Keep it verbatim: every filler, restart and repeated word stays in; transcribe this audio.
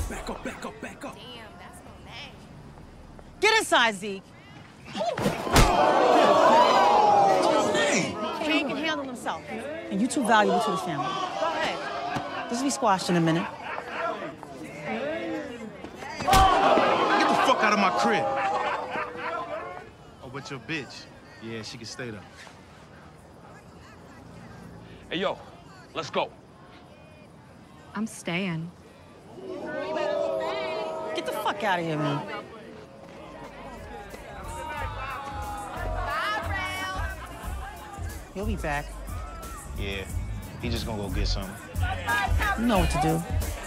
Back up, back up, back up. Damn, that's so nice. Get inside, Zeke. Kane can handle himself. And you too valuable to the family. Go ahead. This will be squashed in a minute. Get the fuck out of my crib. Oh, but your bitch. Yeah, she can stay there. Hey, yo, let's go. I'm staying. Get the fuck out of here, man. He'll be back. Yeah, he just gonna go get something. You know what to do.